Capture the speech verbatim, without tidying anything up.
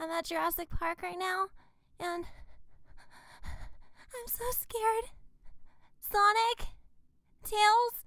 I'm at Jurassic Park right now, and I'm so scared. Sonic? Tails?